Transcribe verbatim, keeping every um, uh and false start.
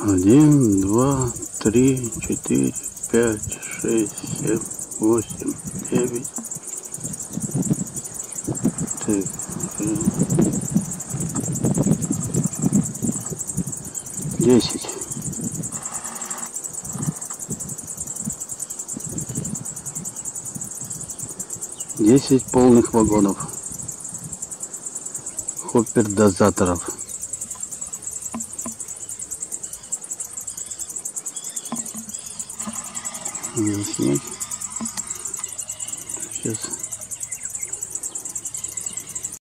Один, два, три, четыре, пять, шесть, семь, восемь, девять. Так. Десять. Десять полных вагонов хоппер-дозаторов. Снять.